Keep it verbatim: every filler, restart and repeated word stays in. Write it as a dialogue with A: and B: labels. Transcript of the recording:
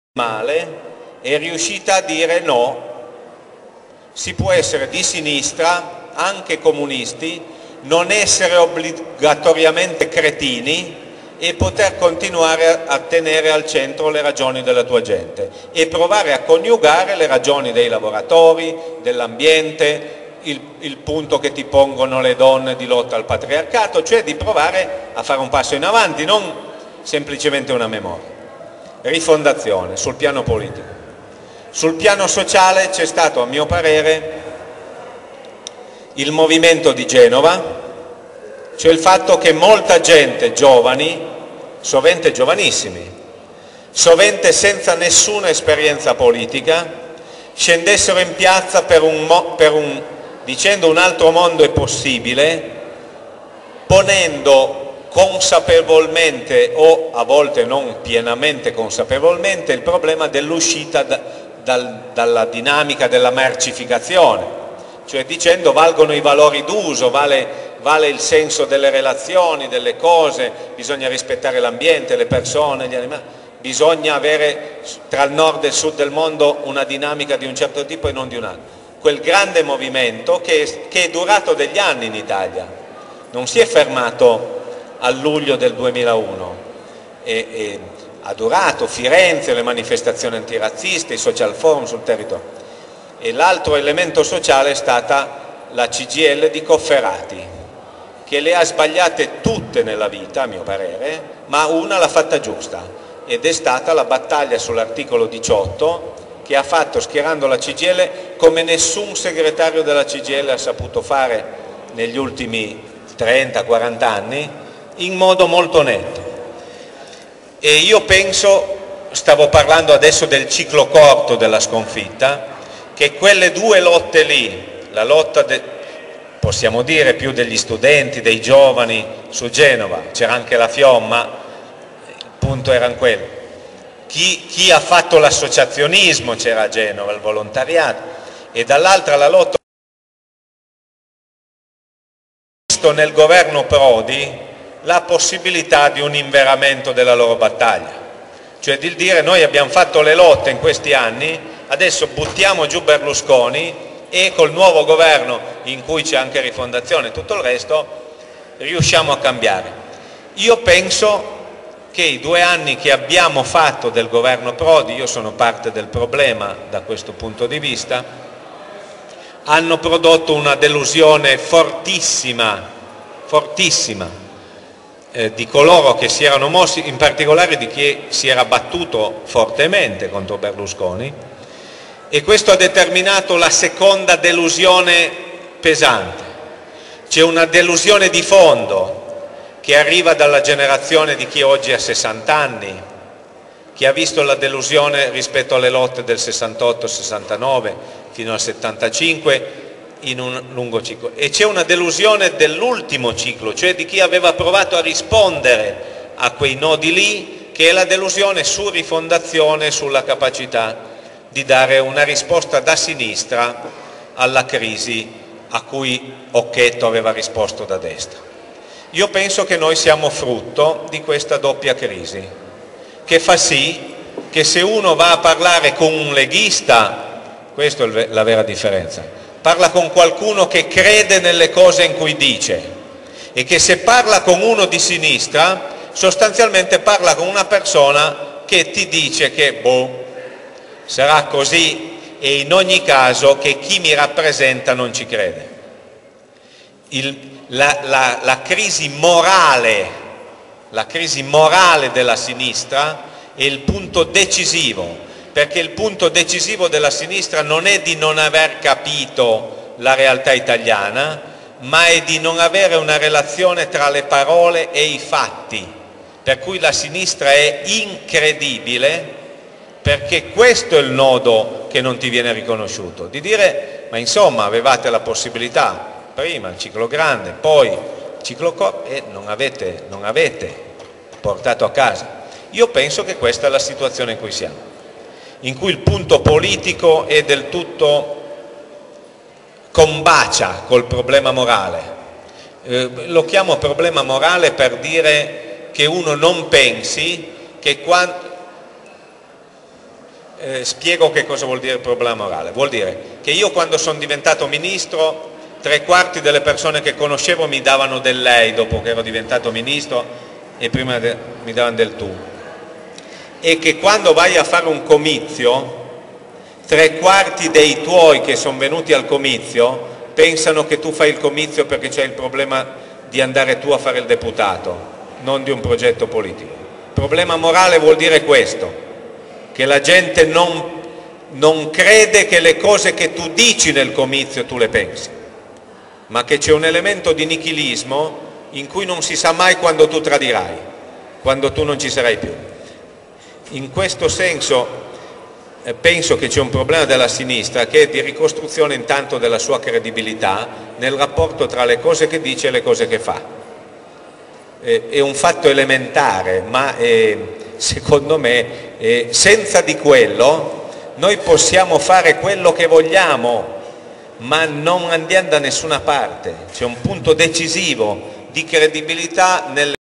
A: male è riuscita a dire no, si può essere di sinistra, anche comunisti, non essere obbligatoriamente cretini e poter continuare a tenere al centro le ragioni della tua gente e provare a coniugare le ragioni dei lavoratori, dell'ambiente, il, il punto che ti pongono le donne di lotta al patriarcato, cioè di provare a fare un passo in avanti, non semplicemente una memoria. Rifondazione sul piano politico. Sul piano sociale c'è stato, a mio parere, il movimento di Genova, cioè il fatto che molta gente, giovani, sovente giovanissimi, sovente senza nessuna esperienza politica, scendessero in piazza per un, per un, dicendo un altro mondo è possibile, ponendo consapevolmente o a volte non pienamente consapevolmente il problema dell'uscita da, dal, dalla dinamica della mercificazione, cioè dicendo valgono i valori d'uso, vale, vale il senso delle relazioni, delle cose, bisogna rispettare l'ambiente, le persone, gli animali, bisogna avere tra il nord e il sud del mondo una dinamica di un certo tipo e non di un altro. Quel grande movimento che è, che è durato degli anni in Italia, non si è fermato a luglio del duemilauno, e, e ha durato Firenze, le manifestazioni antirazziste, i social forum sul territorio. E l'altro elemento sociale è stata la C G I L di Cofferati, che le ha sbagliate tutte nella vita, a mio parere, ma una l'ha fatta giusta, ed è stata la battaglia sull'articolo diciotto, che ha fatto, schierando la C G I L come nessun segretario della C G I L ha saputo fare negli ultimi trenta quaranta anni, in modo molto netto. E io penso, stavo parlando adesso del ciclo corto della sconfitta, che quelle due lotte lì, la lotta, de, possiamo dire più degli studenti, dei giovani su Genova, c'era anche la Fiomma, il punto era quello, chi, chi ha fatto l'associazionismo c'era a Genova, il volontariato, e dall'altra la lotta nel governo Prodi la possibilità di un inveramento della loro battaglia, cioè di dire noi abbiamo fatto le lotte in questi anni, adesso buttiamo giù Berlusconi e col nuovo governo, in cui c'è anche Rifondazione e tutto il resto, riusciamo a cambiare. Io penso che i due anni che abbiamo fatto del governo Prodi, io sono parte del problema da questo punto di vista, hanno prodotto una delusione fortissima, fortissima, eh, di coloro che si erano mossi, in particolare di chi si era battuto fortemente contro Berlusconi, e questo ha determinato la seconda delusione pesante. C'è una delusione di fondo che arriva dalla generazione di chi oggi ha sessanta anni, che ha visto la delusione rispetto alle lotte del sessantotto sessantanove fino al settantacinque in un lungo ciclo, e c'è una delusione dell'ultimo ciclo, cioè di chi aveva provato a rispondere a quei nodi lì, che è la delusione su Rifondazione, sulla capacità di dare una risposta da sinistra alla crisi a cui Occhetto aveva risposto da destra. Io penso che noi siamo frutto di questa doppia crisi, che fa sì che se uno va a parlare con un leghista, questa è la vera differenza, parla con qualcuno che crede nelle cose in cui dice, e che se parla con uno di sinistra sostanzialmente parla con una persona che ti dice che boh, sarà così, e in ogni caso che chi mi rappresenta non ci crede. Il, la, la, la crisi morale, la crisi morale della sinistra è il punto decisivo, perché il punto decisivo della sinistra non è di non aver capito la realtà italiana, ma è di non avere una relazione tra le parole e i fatti, per cui la sinistra è incredibile, perché questo è il nodo che non ti viene riconosciuto, di dire ma insomma avevate la possibilità, prima il ciclo grande, poi il ciclo corto, e non avete, non avete portato a casa. Io penso che questa è la situazione in cui siamo, in cui il punto politico è del tutto combacia col problema morale. Eh, lo chiamo problema morale per dire che uno non pensi che quando... eh, spiego che cosa vuol dire il problema morale. Vuol dire che io quando sono diventato ministro, tre quarti delle persone che conoscevo mi davano del lei dopo che ero diventato ministro e prima mi davano del tu. E che quando vai a fare un comizio, tre quarti dei tuoi che sono venuti al comizio pensano che tu fai il comizio perché c'è il problema di andare tu a fare il deputato, non di un progetto politico. Problema morale vuol dire questo, che la gente non, non crede che le cose che tu dici nel comizio tu le pensi, ma che c'è un elemento di nichilismo in cui non si sa mai quando tu tradirai, quando tu non ci sarai più. In questo senso eh, penso che c'è un problema della sinistra che è di ricostruzione intanto della sua credibilità nel rapporto tra le cose che dice e le cose che fa. Eh, è un fatto elementare, ma eh, secondo me eh, senza di quello noi possiamo fare quello che vogliamo, ma non andiamo da nessuna parte. C'è un punto decisivo di credibilità nelle